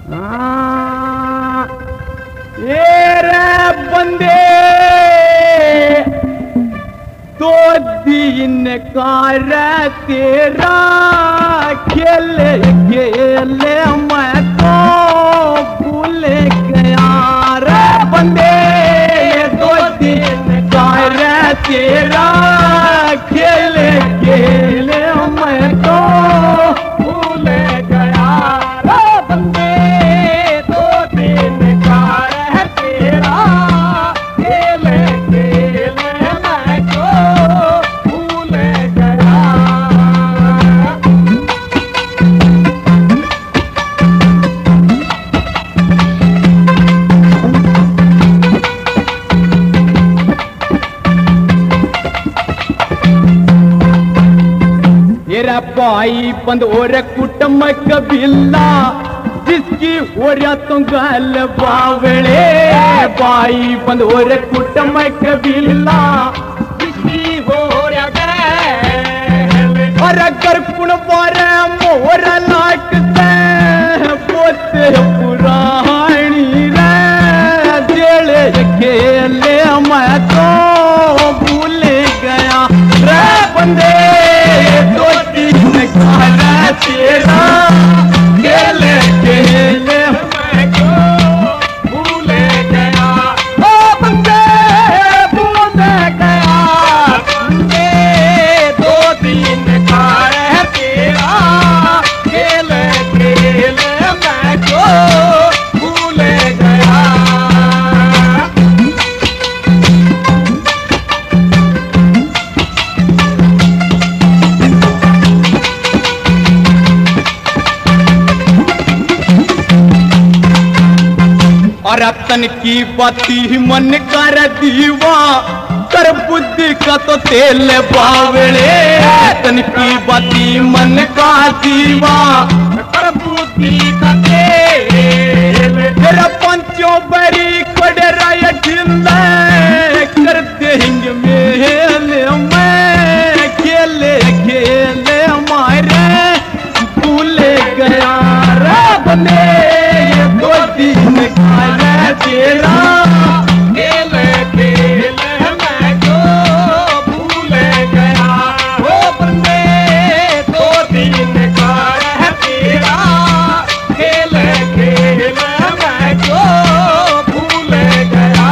ये रे बंदे दो दिन का रे तेरा खेले खेले मैं तो भूल गया रे बंदे दो दिन का रे तेरा खेले खेले मैं तो भूल गया रे बंदे दो दिन का रे तेरा खेले खेले मैं तो भूल गया। तेरा भाई बंद और कुटुंब कबीला जिसकी ओरिया तो गल बावड़े भाई बंद और कुटुंब कबीला जिसकी ओरिया गल और अगर कुण बारे मोर लाक से पोते पुरानी रे जेले खेले मैं तो भूल गया रे बंदे दो दिन का तेरा खेले खेले मैं तो भूल गया ओ बंदे भूल गया बंदे दो दिन का तेरा खेले खेले मैं तो भूल गया। और तन की बाती मन कर दीवा कर बुद्धि का तो तेल बावड़े तन की बाती मन का दीवा कर बुद्धि का तेल तेरा पंचों बरी कड़राय ढिल्ला कर देंगे मेले मैं खेले खेले मारे भूल गया रे बने दो दिन का तेरा खेले खेले मैं तो भूल गया ओ बंदे दो दिन का तेरा खेले खेले मैं तो भूल गया।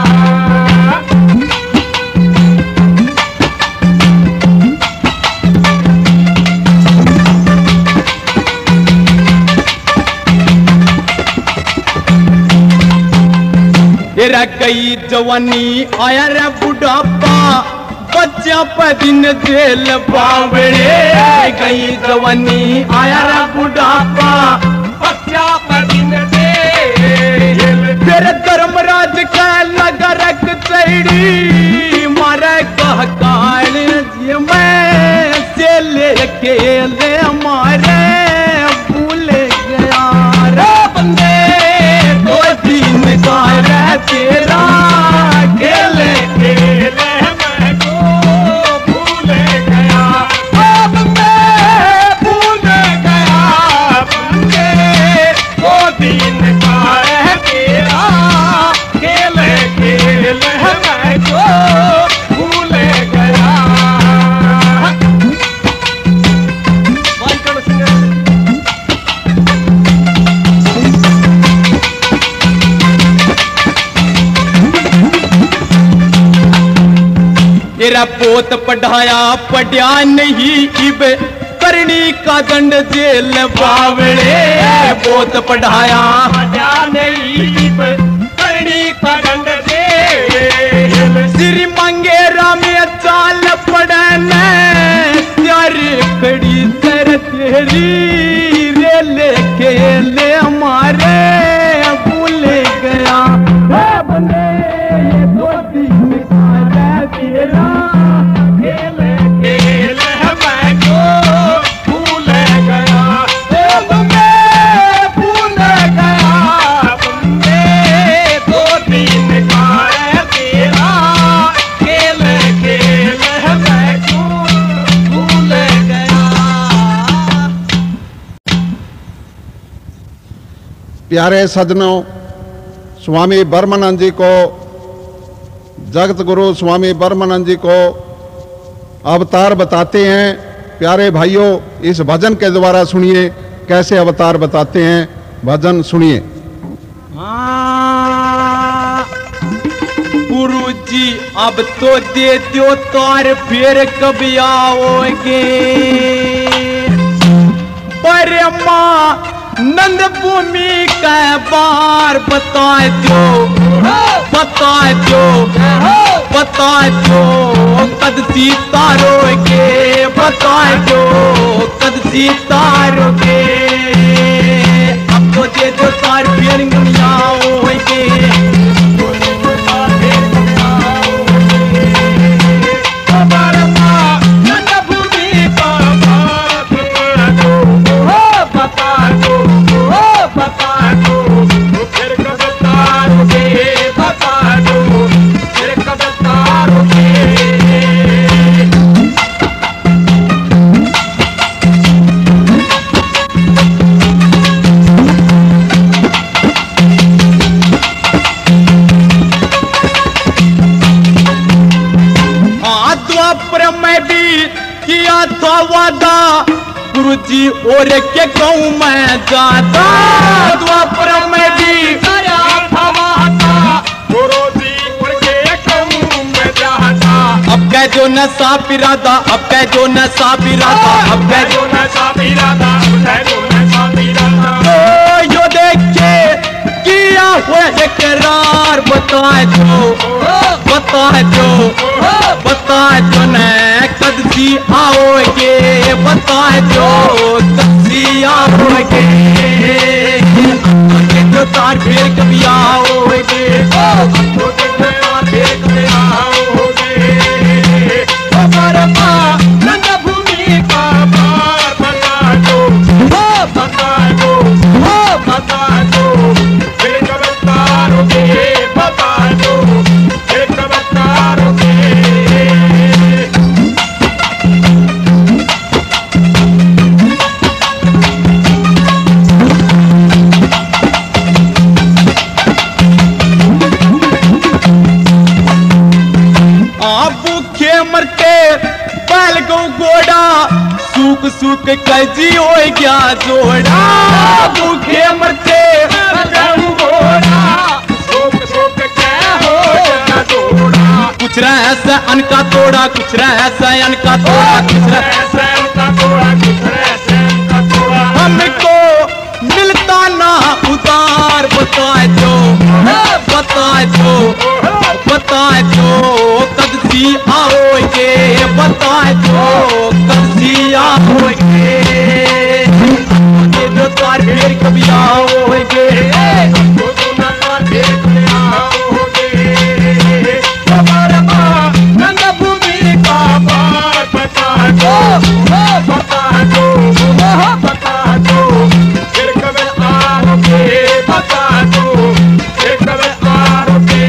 तेरा गई जवानी आया रे बुढ़ापा बच्चा पर दिन जेल बावड़े गई जवानी आया रे बुढ़ापा बच्चा पर दिन जेल तेरे धर्मराज का लगा रख चढ़ी मारे कह काल जी मैं चले खेले मारे भूल गया रे बंदे दो दिन का तेरा खेले खेले मैं तो भूल गया बंदे भूल गया बंदे दो दिन का तेरा खेले खेले मैं तो भूल गया। तेरा पोत पढ़ाया पढ़िया नहीं इब करनी का दंड जेल बावड़े पोत पढ़ाया पढ़िया नहीं इब करनी का दंड जेल श्री मंगेरा में चाल पड़ने त्यारी खड़ी सर तेरी रेले खेले हमारे भूल गया बंदे दो दिन का तेरा खेले खेले मैं तो भूल गया बंदे भूल गया बंदे दो दिन का तेरा खेले खेले मैं तो भूल गया। प्यारे सज्जनों, स्वामी ब्रह्मानंद जी को, जगत गुरु स्वामी ब्रह्मानंद जी को अवतार बताते हैं। प्यारे भाइयों, इस भजन के द्वारा सुनिए कैसे अवतार बताते हैं। भजन सुनिए। गुरु जी अब तो दे दो तार, फिर कभी आओगे। पर माँ नंद भूमि का बार बता दो, बता दो, बता दो कद सीतारोगे, बता दो कद सीतारोगे। अब तो दे दो तार, फिर कभी आओगे। गुरु जी और के कहूँ मैं जाता, द्वापर में भी करा था वादा। गुरु जी और के कहूँ मैं जाता। अब कह जो नशा पिरादा, अब कह जो नशा पिरादा, अब कह जो नशा पिरादा, अब कह जो नशा पिरादा। तो यो देखे किया हुआ इकरार, बता दो, बता दो, बता दो न कद सी आओगे, बता दो कद सी आओगे। जो तार फिर कभी आओगे, फिर कभी आओगे। नंद भूमि का बार बता दो, बता दो, बता दो फिर कब तारोगे, बता दो फिर कब तारोगे। सूख सूख कजी हो गया जोड़ा, भूखे मरते घोड़ा, सूख सूख क्या हो गया जोड़ा। कुछ रह से अनका तोड़ा, कुछ रह से अनका तोड़ा, कुछ रह से अनका तोड़ा, कुछ रह से अनका तोड़ा। हमको मिलता ना उतार, बता दो, बता दो, बता दो कद सी आओगे, बता दो कद सी आओगे। जो तार फिर कभी आओगे, फिर कभी आओगे। नंद भूमि का बार बता दो, बता दो, बता दो फिर कभी आओगे, बता दो फिर कभी आओगे।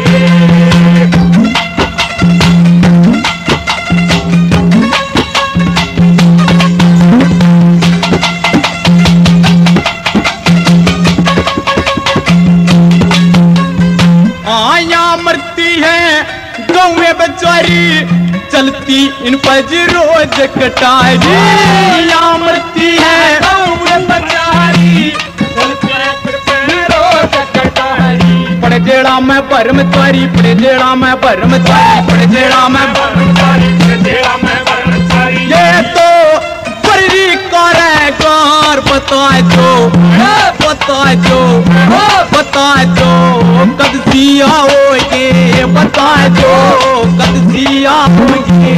बेचारी चलती इन पर रोज कटारी, या मरती है बेचारी चलती रोज कटारी। पड़े जेड़ा मैं भरमचारी, पड़े जेड़ा मैं भरमचारी, पड़े जेड़ा मैं भरमचारी, पड़े जेड़ा मैं भरमचारी। ये तो बड़ी कारेगार, बता दो, बता दो, बता दो कद सी आओगे, बता दो कद सी आओगे।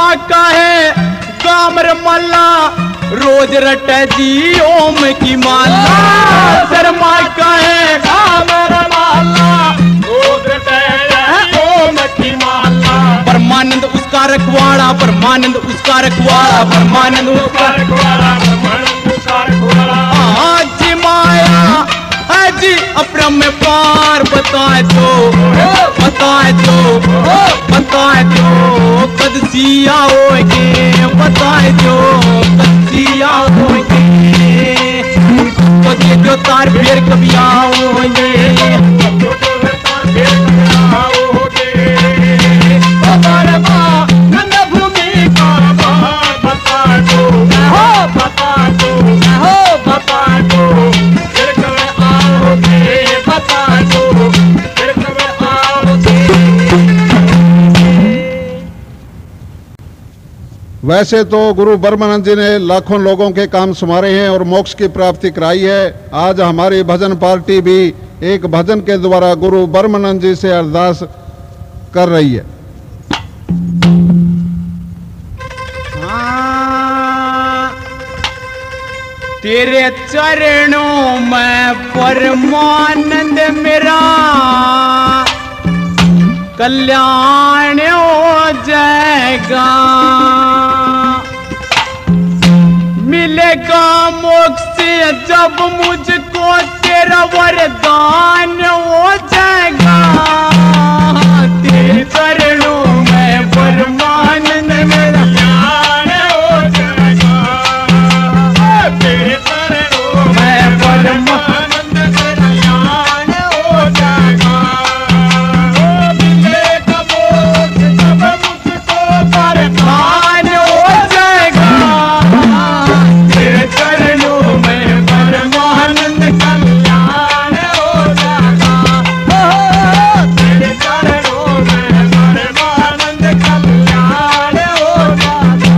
का है कामर माला रोज रटे जी ओम की माला। शर्मा का है कामर माला रोज रटे ओम की माला। परमानंद उसका रखवाड़ा, परमानंद उसका रखवाड़ा, परमानंद उसका रखवाड़ा, परमानंद उसका रखवाड़ा। आज माया जी अपरम में पार बताए तो, बताए तो, बताए तो कद सिया होगे, बताए तो कद सिया होगे। तो ये जो तार फिर कभी आओगे, भूमि का बता दो, बता दो, बता दो वैसे तो गुरु ब्रह्मानंद जी ने लाखों लोगों के काम संवारे हैं और मोक्ष की प्राप्ति कराई है। आज हमारी भजन पार्टी भी एक भजन के द्वारा गुरु ब्रह्मानंद जी से अरदास कर रही है। तेरे चरणों में परमानंद मेरा कल्याण हो जाएगा। मिलेगा मोक्ष जब मुझको तेरा वरदान हो जाएगा। तेरे चरणों में परमानंद मेरा कल्याण हो जाएगा। तेरे चरणों में परमानंद मेरा कल्याण हो जाएगा। मिलेगा मोक्ष जब मुझको वरदान हो जाएगा। तेरे चरणों में परमानंद कल्याण हो जाएगा। तेरे चरणों में परमानंद कल्याण हो जाएगा।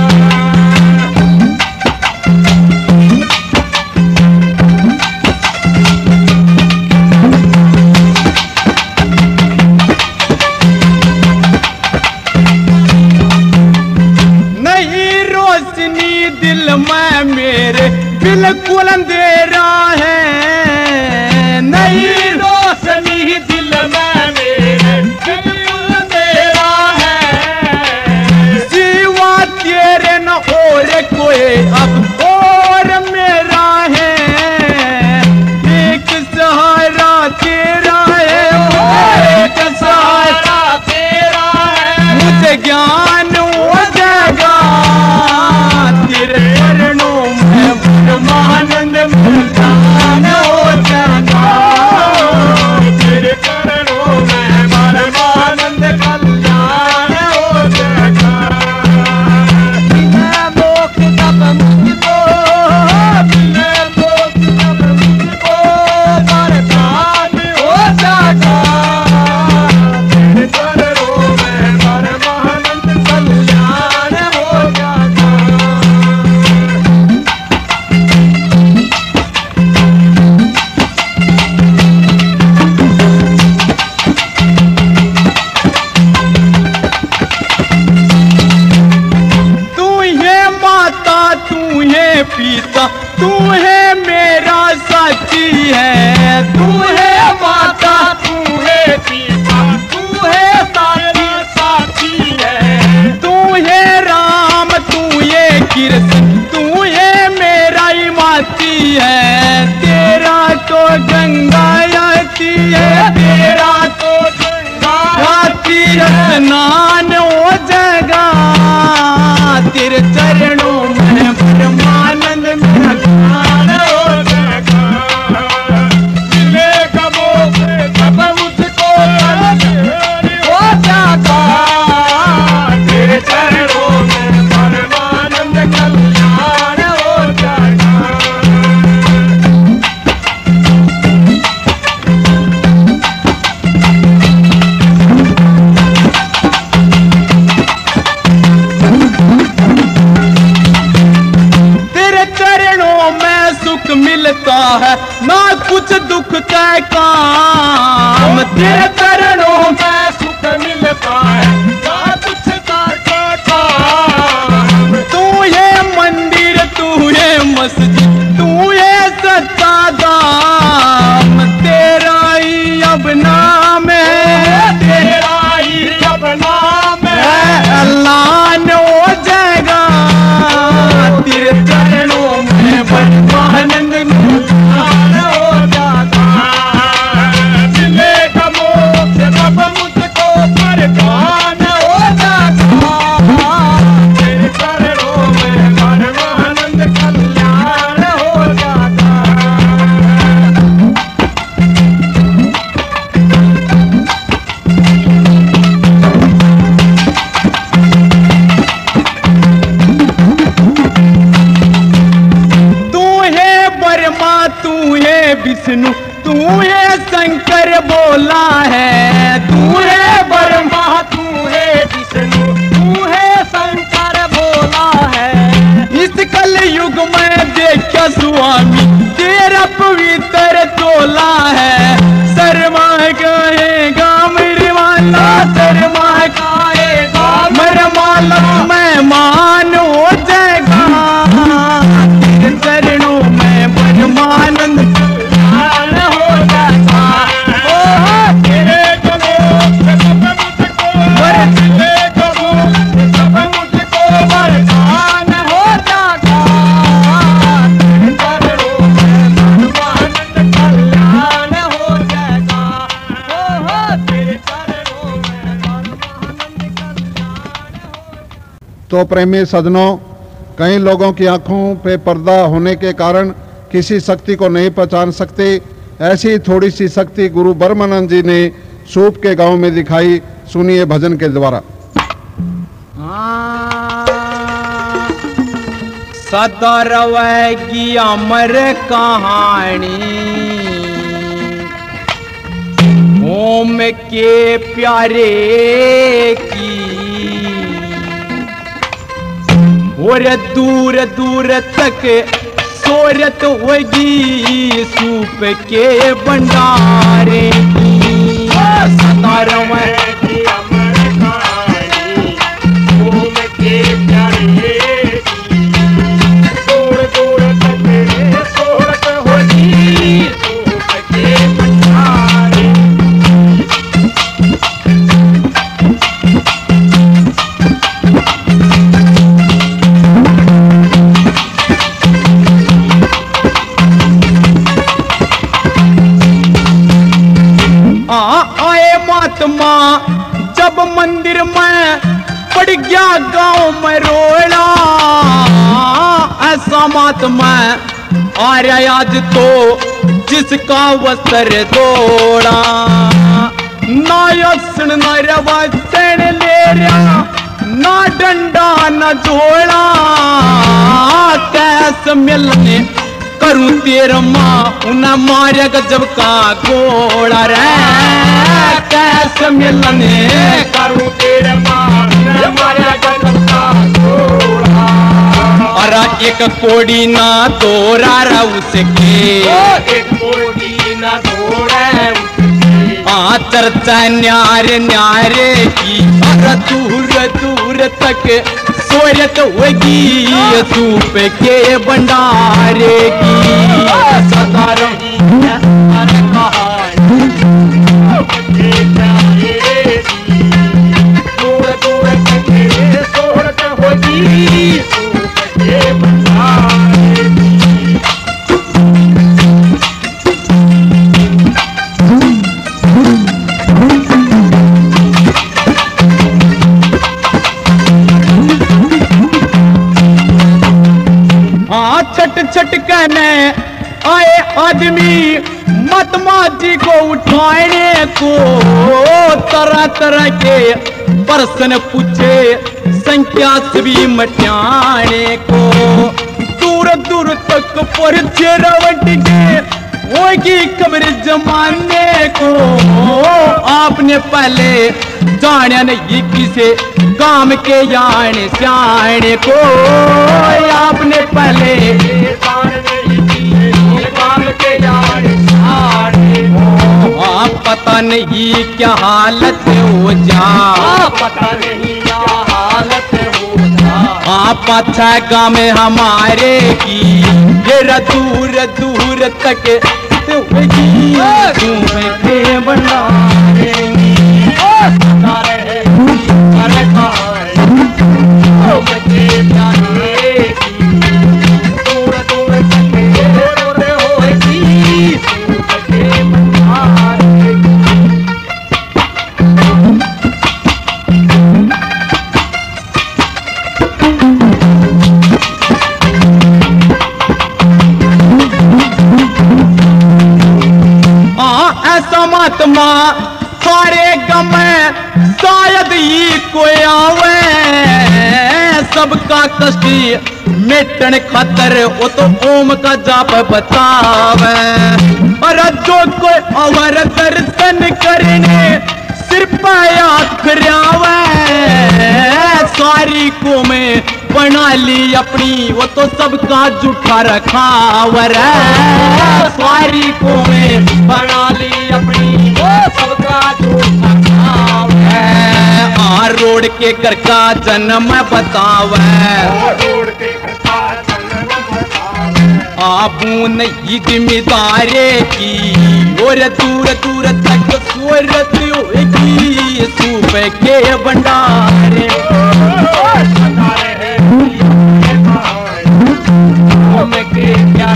नहीं रोशनी दिल में मेरे बिल्कुल अंधेरा है। नहीं रोशनी दिल में मेरे बिल्कुल अंधेरा है। सिवा तेरे न और कोई अब और मेरा है। एक सहारा तेरा है, एक सहारा तेरा है। मुझे ज्ञान हो जाएगा। तेरे चरणों में परमानंद कल्याण हो जाएगा। तेरे चरणों में परमानंद कल्याण हो जाएगा। बिना मोक्ष तब मुझको, बिना मोक्ष तब मुझको वरदान हो जाएगा। तेरे चरणों में परमानंद कल्याण हो जाएगा। तू है माता, तू है पिता, तू है मेरा साथी है। तू है माता, तू है पिता, तू है साथी, साथी है। तू है राम, तू है कृष्ण, तू है मेरा ही माती है। तेरा तो गंगा आती है, तेरा तो गंगा आती स्नान हो जाएगा। तेरे चरणों में परमानंद मेरा कल्याण हो जाएगा। मिलेगा मोक्ष जब मुझको हो जाएगा। तेरे चरणों में परमानंद कल्याण हो जाएगा। तेरे चरणों में सुख मिलता है, ना कुछ दुख का काम। तेरे चरणों में सुख मिलता है, ना कुछ दुख का काम। अल्लाह ने हो जाएगा तेरे चरणों में परमानंद हो जाता। मिलेगा मोक्ष तब मुझको परमान हो जाता। तेरे चरणों में परमानंद कल्याण हो जाता। तू है विष्णु तू है शंकर बोला है। तू है ब्रह्मा तू है विष्णु तू है शंकर बोला है। इस कल युग में देखा स्वामी तेरा पवित्र चोला है। शर्मा गाएगा मेरे माला शर्मा गाएगा मेरे माला मेहमान हो जाएगा। चरणों में परमानंद हो जाता। तेरे मुझको वरदान हो जाता। चरणों में परमानंद कल्याण हो जाएगा। तेरे चरणों में परमानंद कल्याण हो जाएगा। तो प्रेमी सज्जनों, कई लोगों की आंखों पे पर्दा होने के कारण किसी शक्ति को नहीं पहचान सकते। ऐसी थोड़ी सी शक्ति गुरु ब्रह्मानंद जी ने सूप के गांव में दिखाई। सुनिए भजन के द्वारा। सदा रवेगी अमर कहानी ओम के प्यारे की। और दूर दूर तक शोहरत होगी सूप के भंडारे की। सदा रवेगी अमर कहानी ओम के प्यारे की। दूर दूर तक शोहरत होगी सूप के भंडारे। आए महात्मा जब मंदिर में पड़ गया गांव में रोड़ा। ऐसा महात्मा आ रहा आज तो जिसका वस्त्र दौड़ा। ना यसन न रवसन ले रहा ना डंडा न जोड़ा। कैस मिलने करूं तेरा माँ उन्हें मारे गजब का घोड़ा रे। कैसे मिलने करूं तेरे माँ उन्हें मारे गजब का घोड़ा। और एक कोड़ी ना दौड़ा रा उसके एक कोड़ी ना दौड़ा उसके। चर्चा न्यारे न्यारे की और दूर दूर तक शोहरत होगी सूप के भंडारे की। सदा रही अमर कहानी दूर दूर तक शोहरत होगी सूप के भंडारे की। छट छट कहने आए आदमी महात्मा जी को उठाने को। तरह तरह के प्रश्न पूछे संख्या सभी मटाने को। दूर दूर तक परिचय रवट के होगी कब्र जमाने को। आपने पहले जाने नहीं किसे काम के जाने सियाने को। आपने पहले काम के जाने सियाने को। आप पता नहीं क्या हालत हो जा पता नहीं क्या हालत हो जा। आप अच्छा गाँव में हमारे की तेरा दूर दूर तक भंडारे रामा सारे गम शायद ही कोई आवे सबका कष्ट मेटन खातर वो तो ओम का जाप बतावे और जो कोई अवर दर्शन करने सिर पाया खरावे सारी को में बना ली अपनी वो तो सबका जूठा रखावर सारी को में बना ली अपनी वो सबका जूठा रखावर रोड के घर का जन्म बतावे आपू नहीं जिम्मेदारे की और दूर दूर तक सूरत होगी सूप के भंडारे के क्या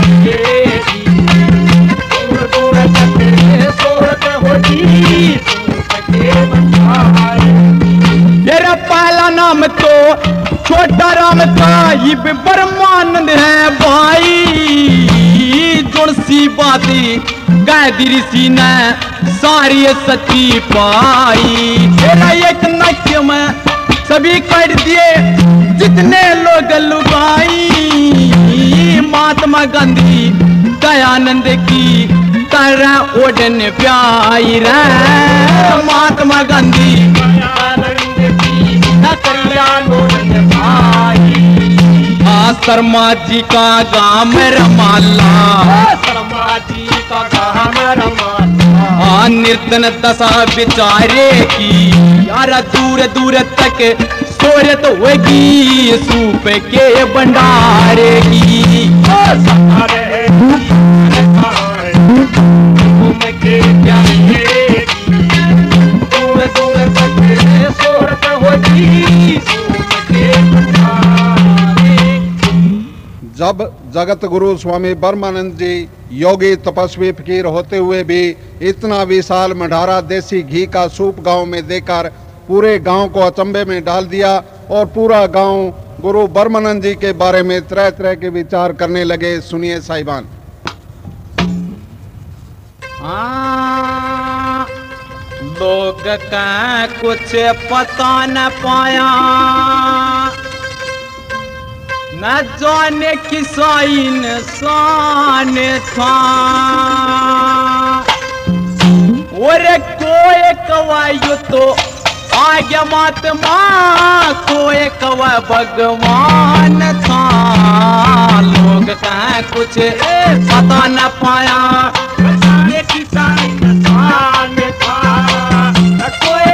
दूर दूर तक सूरत होगी सूप के भंडारे मेरा पहला नाम तो छोटा राम था ये ब्रह्मानंद है भाई जुड़सी बाती गायत्री ऋषि ने सारी सच्ची पाई तेरा एक नक्य में सभी कर दिए जितने लोग लुगाई महात्मा गांधी दयानंद की तरह ओढ़न प्याई रे महात्मा गांधी दयानंद की शर्मा जी का गाम रमाला शर्मा जी का गाम रमाला निर्तन दशा बिचारे की यारा दूर दूर तक सोरत होगी सूप के भंडारे की दूर दूर तक सोरत होगी सूप के जब जगत गुरु स्वामी ब्रह्मानंद जी योगी तपस्वी फकीर होते हुए भी इतना विशाल मढ़ारा देसी घी का सूप गांव में देकर पूरे गांव को अचंभे में डाल दिया और पूरा गांव गुरु ब्रह्मानंद जी के बारे में तरह तरह के विचार करने लगे। सुनिए साहिबान। लोग का कुछ पता न पाया न जाने किसा इंसान था और कोई कवायु तो आगे महात्मा कोई कवा भगवान था लोग का कुछ पता न पाया ये किसा इंसान था कोई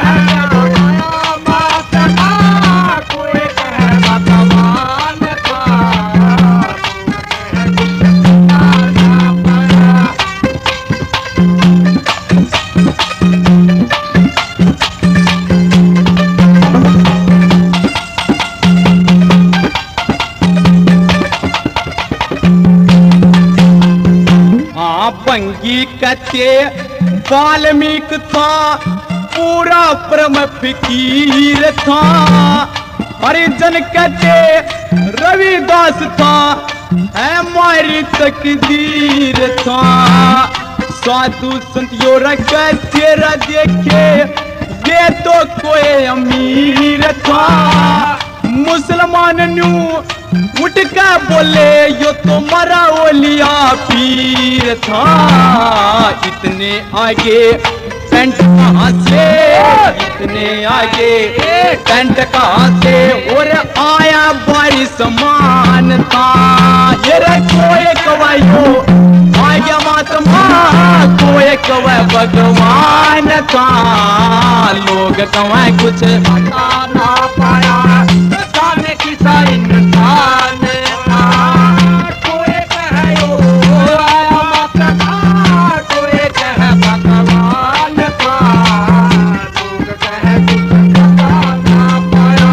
भंगी कच्चे वाल्मीकि था पूरा ब्रह्म फकीर था हरिजन कच्चे रविदास था हमारी तकदीर था साधु संतियों रखा तेरा देखे ये तो कोई अमीर था मुसलमान न्यू उठ के बोले यो तो मरा ओलिया पीर था इतने आगे टेंट कहाँ से इतने आगे टेंट कहाँ से और आया भारी समान था ये कोई कवायो आगे महात्मा कोई कवा भगवान था लोग कवा कुछ पता ना पाया जाने किसा इंसान था कोई कहो आया महात्मा कोई कह भगवान था लोग कह कुछ पता ना पाया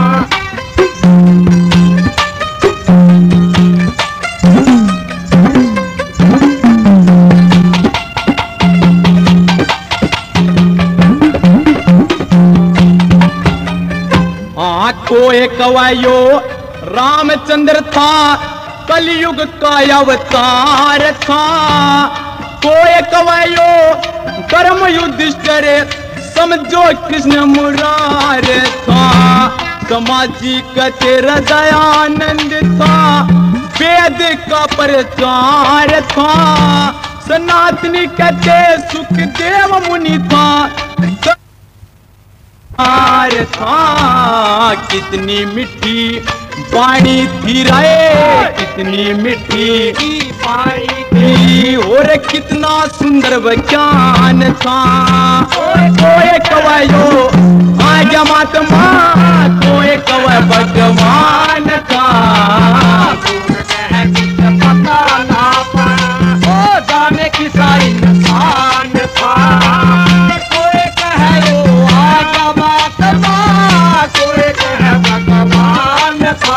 कोई कवायो रामचंद्र था कलयुग का अवतार था कोई कवायो कर्म युधिष्ठिर समझो कृष्ण मुरारे था, सामाजिक तेरा दयानंद था, वेद का प्रचार था, सनातनी कहते सुखदेव मुनि था, था कितनी मिठी वाणी थी रे, कितनी मिठी वाणी थी, और कितना सुंदर ज्ञान था। कोई कवयो आज्ञा महात्मा, कोई कवय भगवान था, पता ना पड़ा ओ जाने किसा इंसान था। कोई कहे आज्ञा महात्मा, कोई कहे भगवान था,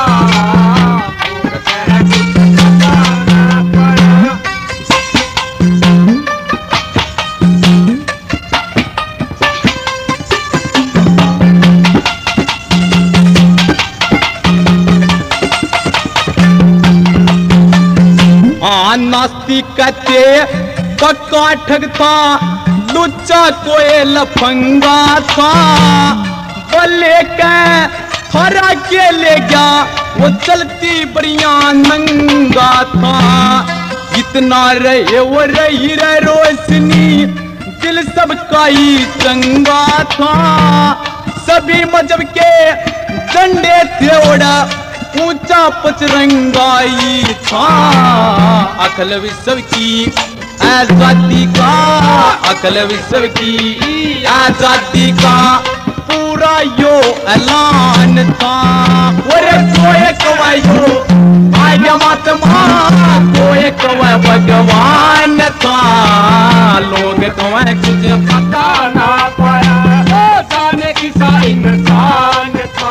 नास्तिक कहते पक्का ठगता, लुच्चा कोई लफंगा था, बोले के थोड़ा के ले गया वो चलती बढ़िया नंगा था। जितना रहे वो रही रहे रोशनी, दिल सबका ही चंगा था, सभी मजहब के डंडे थे ओढ़ा, ऊंचा पचरंगाई था। अकल विश्व की आजादी का, अकल विश्व की आजादी का पूरा यो ऐलान था। और कोई कवयो आज्ञा महात्मा, कोई कवय भगवान था, लोग कवय कुछ पता ना पाया, ओ जाने किसा इंसान था।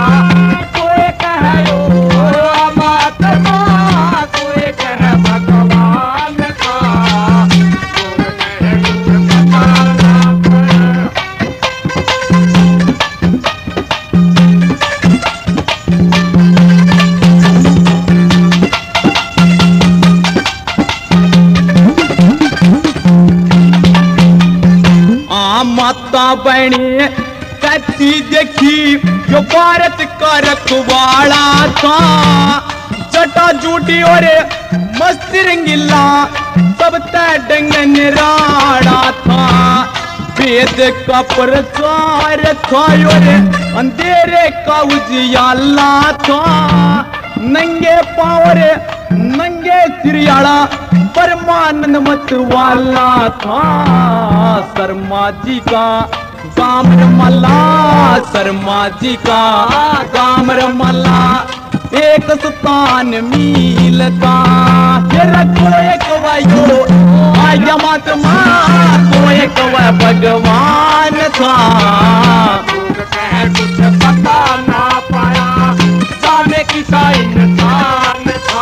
माता बहनी कहती देखी जो भारत का रखवाला था, जटा जूटी और मस्त रंगीला सब डंग निराड़ा था। वेद का प्रचार था और अंधेरे का उजियाला था, नंगे पावर नंगे सिरियाला परमानंद मत वाला था। शर्मा जी का गामर मल्ला, शर्मा जी का गामर मल्ला, एक स्थान मिलता। कोई कवयो आज्ञा महात्मा, कोई कवय भगवान था, कुछ पता ना पाया, जाने किसा इंसान था।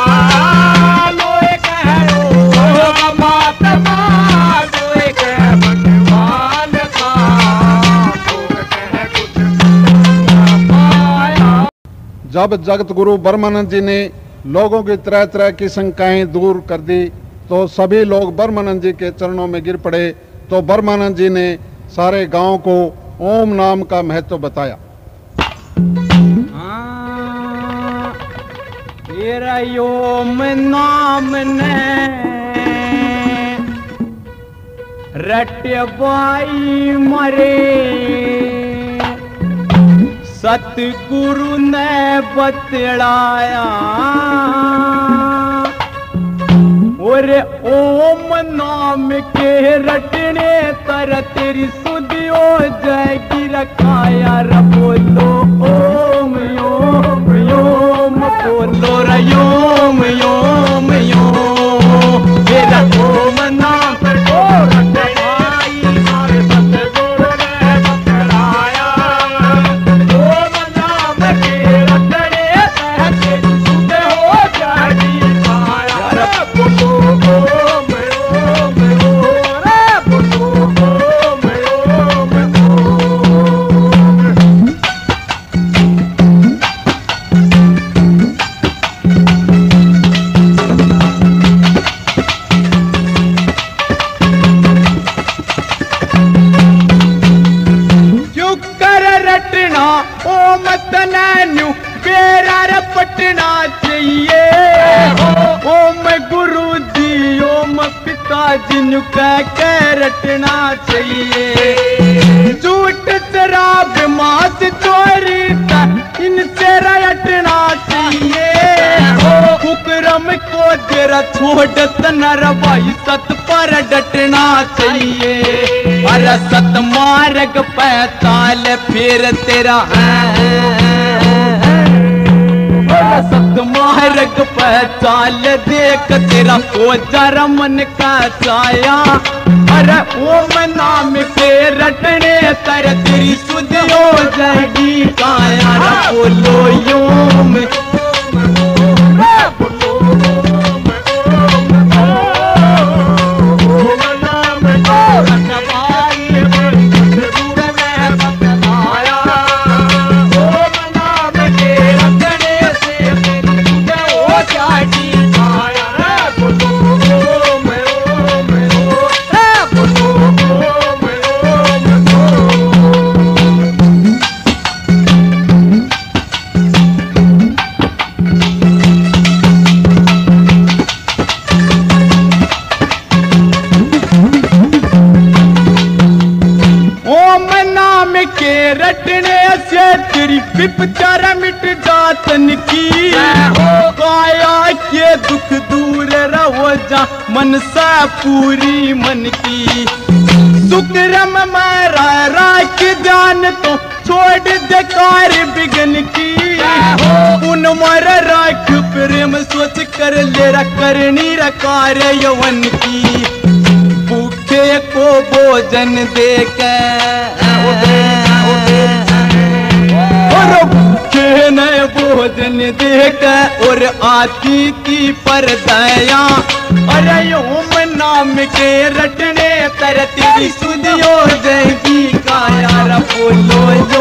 जब जगत गुरु ब्रह्मानंद जी ने लोगों की तरह तरह की शंकाएं दूर कर दी, तो सभी लोग ब्रह्मानंद जी के चरणों में गिर पड़े। तो ब्रह्मानंद जी ने सारे गांव को ओम नाम का महत्व बताया। तेरा ओम नाम ने रटवाई मरे, सतगुरु ने बतलाया, और ओम नाम के रटने तर तेरी सुधि हो जाएगी रखाया। बोलो ओम ओम ओम, बोलो रयोम योम योम, तेरा ओम नाम पर न्यू बेरार पटना चाहिए। ओम गुरु जी ओम पिताजी न्यू कह रटना चाहिए। झूठ शराब मांस चोरी इनसे रटना चाहिए। कुकरम को तेरा छोड़ नर भाई सत पर डटना चाहिए। अरे सत मार्ग पैताल फिर तेरा सत मार्ग पैताल देख तेरा हो जरा मन का छाया। अरे ओम नाम के रटने तर तेरी सुध हो जाएगी काया। बोलो ओम विपचारा मिट जातन की। काया के दुख दूर रहो जा मन सा पूरी मन की। सुकरम मारा राख जान तो छोड़ दे कार बिगन की। उन मर राख प्रेम सोच कर ले करनी रकार यवन की। भूखे को भोजन दे भूखे न भोजन देख और आती की पर दया। अरे ओम नाम के रटने तर तेरी सुध हो जाएगी काया। बोलो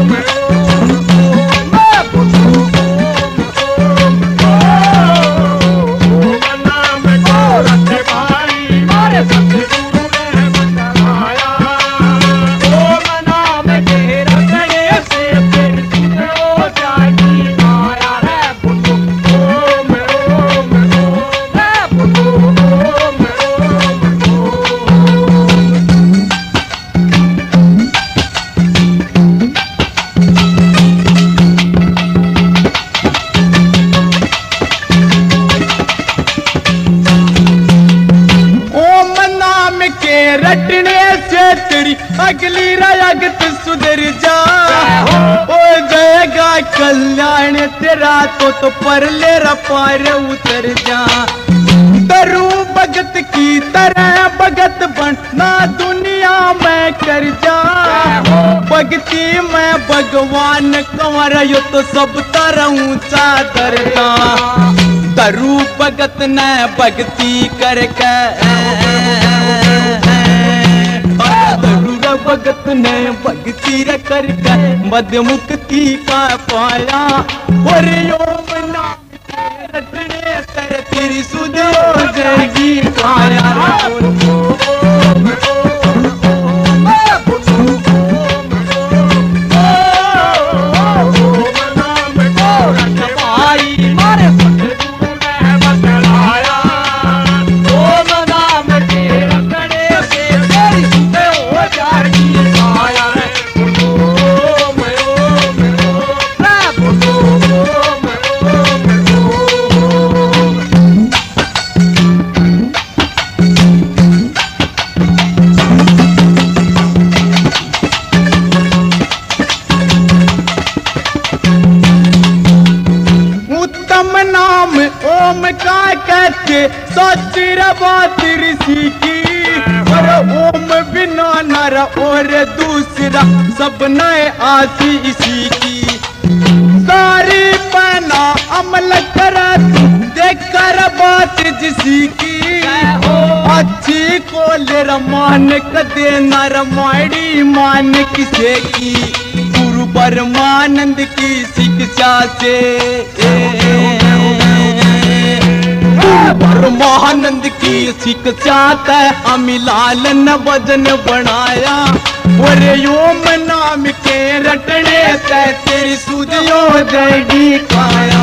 अगली रागत सुधर जा। ओ जाएगा कल्याण तेरा तो पर ले पार उतर जा। दरू भगत की तरह भगत बनना दुनिया में कर जा। भक्ति में भगवान कंवर यो तो सब तरह ऊंचा दर्जा। दरू भगत ने भक्ति करके भगत ने भक्ति कर मध्य मुक्ति का पाया। और ओम नाम के रटने तर तेरी सुध हो जाएगी काया। ओम का कहते सच बात ऋषि की। और ओम बिना नर और दूसरा सब नए आसी इसी की। सारी पना अमल कर देकर बात जिसी की। अच्छी को ले रमान कदे नर माड़ी मान किसे की। गुरु परमानंद की शिक्षा से परमानंद की शिक्षा तय अमिलाल न वजन बनाया और ओम नाम के रटने से तेरी सूझियो जाएगी काया।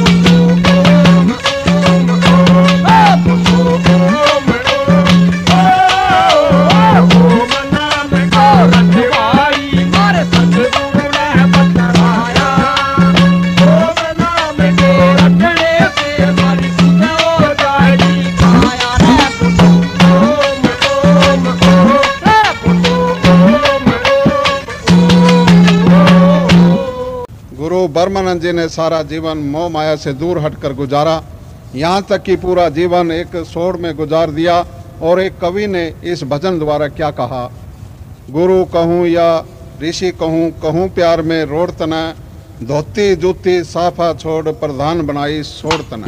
बर्मानंद जी ने सारा जीवन मोह माया से दूर हटकर गुजारा, यहाँ तक कि पूरा जीवन एक सोड़ में गुजार दिया। और एक कवि ने इस भजन द्वारा क्या कहा, गुरु कहूँ या ऋषि कहूँ, कहूँ प्यार में रोड़ तना, धोती जूती साफा छोड़ प्रधान बनाई सोड़ तना।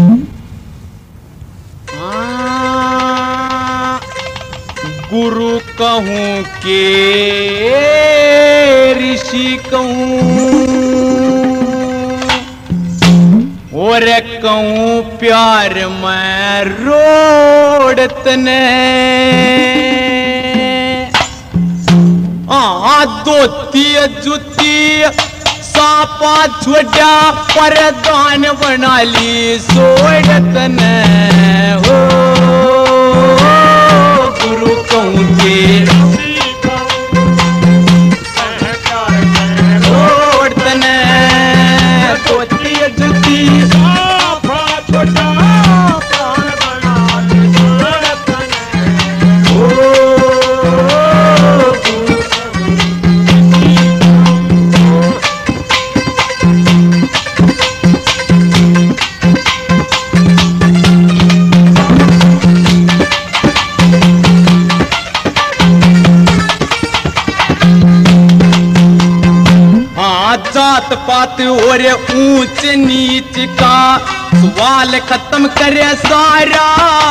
गुरु कहूँ के ऋषि कहूँ और कहूँ प्यार में रोड़ तने, धोती जुती सापा छोटा प्रधान बना ली सोड़ तने। हो गुरु कहूँ के रोड़ तने, धोती जुती जात पात और ऊंच नीच का सवाल खत्म करे सारा,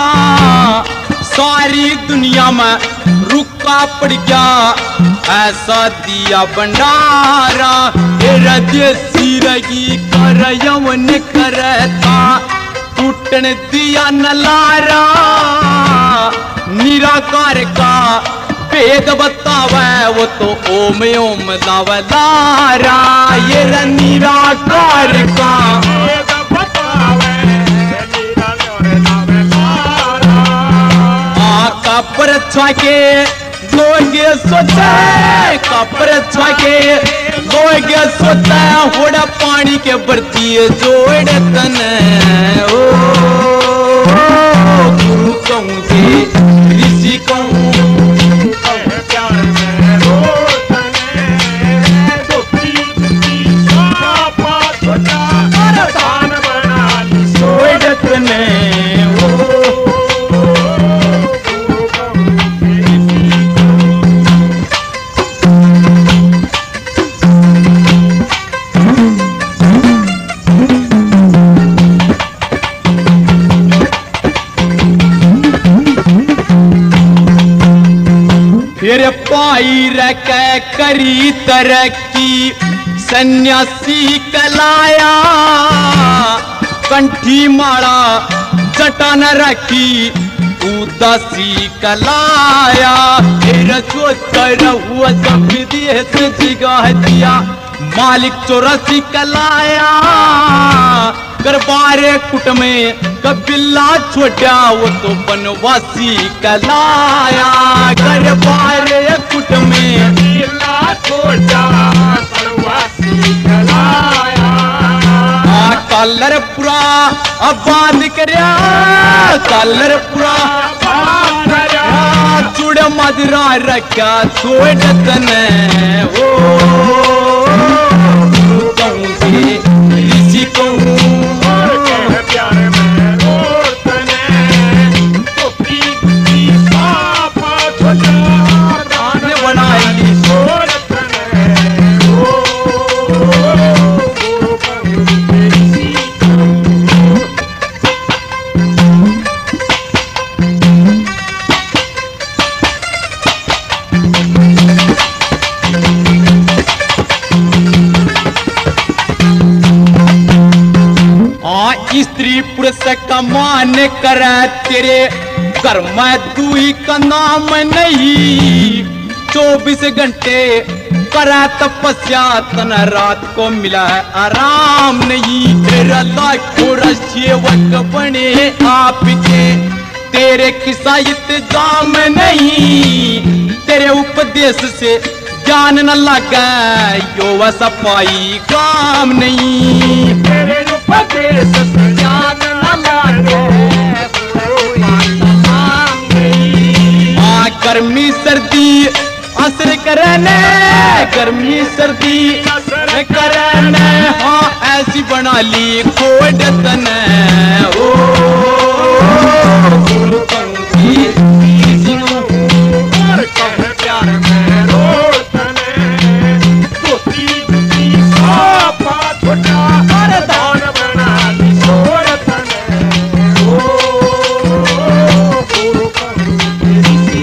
सारी दुनिया में रुका पड़ गया ऐसा दिया भंडारा। हृदय सिरगी कर यवन करता टूटन दिया नलारा, निराकार का भेद बतावे वो तो ओम ओम दावदारा। ये निराकार का भेद बतावे कपर छके लोग सोचे, कपर छके लोग सोचे होड़ा पानी के बरती जोड़ तन। ओ गुरु कहूँ के ऋषि कहूँ फिर पाई रख करी तरक्की सन्यासी कलाया, कंठी माड़ा जटा न रखी उदासी कलाया। फिर सोच हुआ जब देश जिगाह दिया मालिक 84 कलाया, गरबारे कुट में कबिला छोटा वो तो बनवासी कलाया। गरबारे कुट में कबिला छोटा बनवासी कलाया। कलरपुरा आबाद करया, कलरपुरा चूड़ मदरा रखा छोड़ तने। ओ कहूँ के ऋषि कहूँ स्त्री पुरुष का मान करे तेरे घर में दूही का नाम नहीं 24 घंटे करे तपस्या तन रात को मिला है आराम नहीं तेरा लाखों सेवक बने आपके तेरे किसा इंतजाम नहीं तेरे उपदेश से ज्ञान न लगा यो सफाई काम नहीं तेरे उपदेश से ज्ञान न लगे गर्मी सर्दी असर करने गर्मी सर्दी असर करने हाँ ऐसी बना ली खोड तने ओ गुरु पंक्ति और कहे प्यार में रोतने धोती धोती साफा छोटा हर दान बना दी छोड़तने ओ गुरु पंक्ति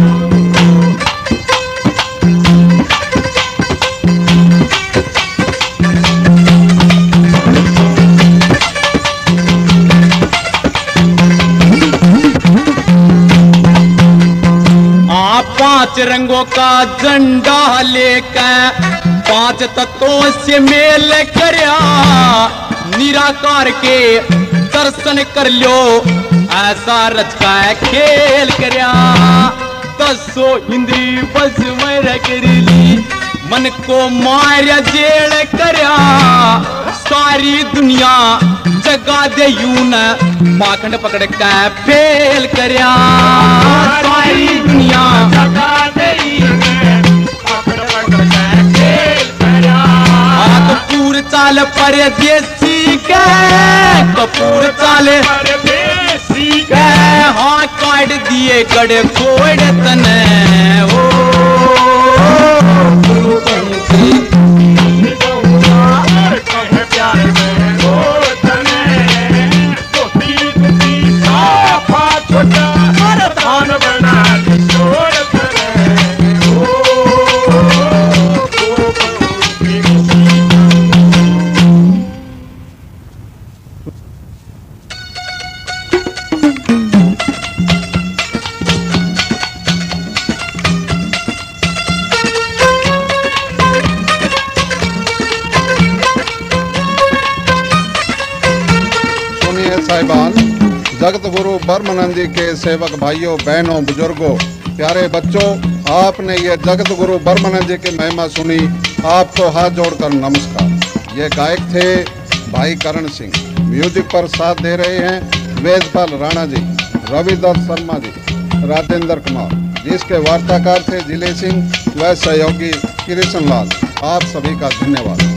पांच रंगों का झंडा लेकर 5 तत्वों से मेल करया निराकार के दर्शन कर लो ऐसा रचका खेल करया 10 इंद्री बस में कर ली मन को मार जेल करया सारी दुनिया जगा दे यूं न पाखंड पकड़ के फेल करया सारी दुनिया जगा दे पकड़ पकड़ के खेल करया कपूर चाल परदेसी के कपूर चाल परदेसी के हाँ काट दिए गड़ कोड़ तने ओ गुरु पंक्ति और कहे प्यार में रोतने धोती धोती साफा छोटा हर दान बना दी छोड़तने ओ गुरु पंक्ति साहिबान, जगत गुरु ब्रह्मानंद जी के सेवक भाइयों बहनों बुजुर्गों प्यारे बच्चों, आपने ये जगत गुरु ब्रह्मानंद जी की महिमा सुनी, आपको हाथ जोड़कर नमस्कार। ये गायक थे भाई करण सिंह, म्यूजिक पर साथ दे रहे हैं वेदपाल राणा जी, रविदास शर्मा जी, राजेंद्र कुमार, जिसके वार्ताकार थे जिले सिंह व सहयोगी कृष्ण लाल। आप सभी का धन्यवाद।